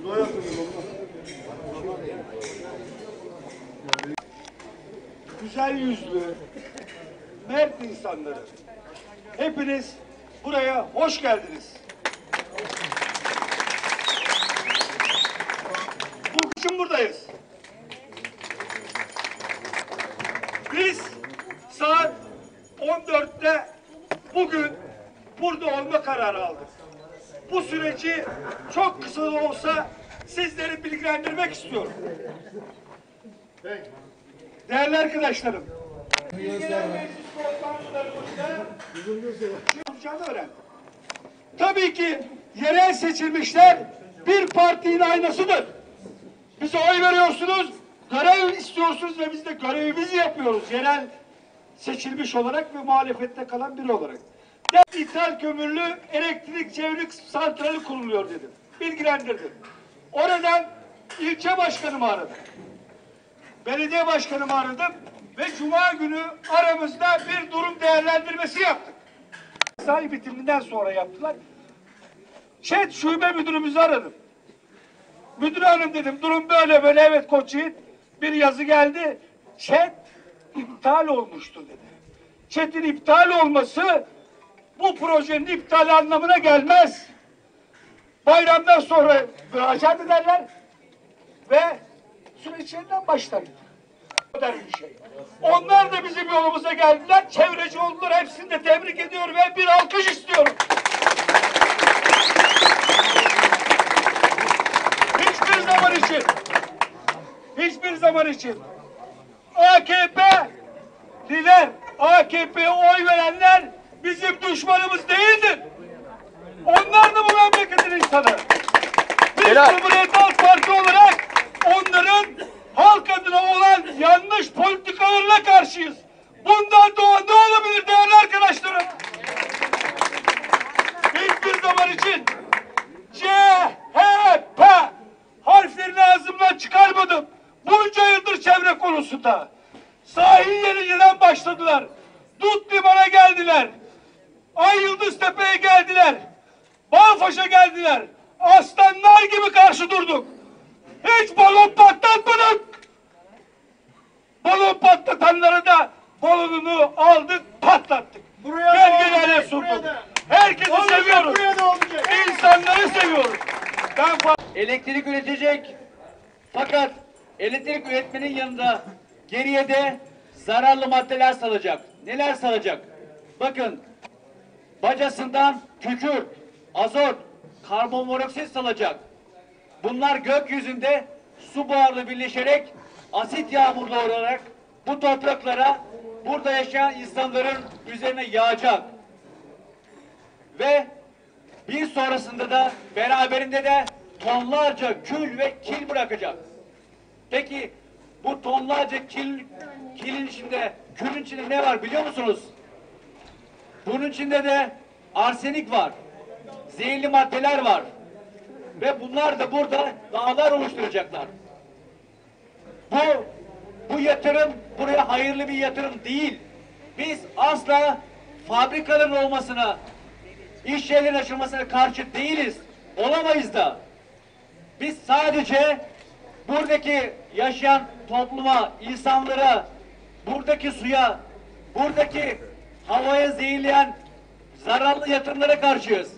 Güzel yüzlü, mert insanları. Hepiniz buraya hoş geldiniz. Bu için buradayız. Biz saat 14'te bugün burada olma kararı aldık. Bu süreci çok kısa da olsa sizleri bilgilendirmek istiyorum. Değerli arkadaşlarım, genel meclis toplantılarımızda olacağını öğrendim. Tabii ki yerel seçilmişler bir partinin aynasıdır. Bize oy veriyorsunuz, görev istiyorsunuz ve biz de görevimizi yapıyoruz. Yerel seçilmiş olarak ve muhalefette kalan biri olarak. İthal kömürlü elektrik çevrik santrali kuruluyor dedim. Bilgilendirdim. Oradan ilçe başkanımı aradım. Belediye başkanımı aradım ve cuma günü aramızda bir durum değerlendirmesi yaptık. Mesai bitiminden sonra yaptılar. ÇED şube müdürümüzü aradım. Müdür hanım dedim, durum böyle böyle, evet Koç Yiğit, bir yazı geldi. ÇED iptal olmuştu dedi. ÇED'in iptal olması bu projenin iptali anlamına gelmez. Bayramdan sonra müracaat ederler ve süreç yeniden başlar. Bir şey. Onlar da bizim yolumuza geldiler, çevreci oldular. Hepsini de tebrik ediyorum ve bir alkış istiyorum. Hiçbir zaman için AKP'liler, AKP'ye oy verenler bizim düşmanımız değildir. Onlar da bu memleketin insanı. Biz Cumhuriyet Halk Parti olarak onların halk adına olan yanlış politikalarına karşıyız. Bundan doğa ne olabilir değerli arkadaşlarım? Hiçbir zaman için CHP harflerini ağzımdan çıkarmadım. Bunca yıldır çevre konusunda. Sahil yerinden başladılar. Dut Liman'a geldiler. Ay Yıldıztepe'ye geldiler. Bağfaş'a geldiler. Aslanlar gibi karşı durduk. Hiç balon patlatmadık. Balon patlatanları da balonunu aldık, patlattık. Belgelerle sunduk. Herkesi seviyoruz. İnsanları seviyoruz. Elektrik üretecek, fakat elektrik üretmenin yanında geriye de zararlı maddeler salacak. Neler salacak? Bakın, bacasından kükürt, azot, karbonmonoksit salacak. Bunlar gökyüzünde su buharlı birleşerek asit yağmurlu olarak bu topraklara, burada yaşayan insanların üzerine yağacak. Ve bir sonrasında da beraberinde de tonlarca kül ve kil bırakacak. Peki bu tonlarca kilin içinde, külün içinde ne var biliyor musunuz? Bunun içinde de arsenik var. Zehirli maddeler var. Ve bunlar da burada dağlar oluşturacaklar. Bu yatırım buraya hayırlı bir yatırım değil. Biz asla fabrikaların olmasına, iş yerlerinin açılmasına karşı değiliz. Olamayız da. Biz sadece buradaki yaşayan topluma, insanlara, buradaki suya, buradaki havaya zehirleyen zararlı yatırımlara karşıyız.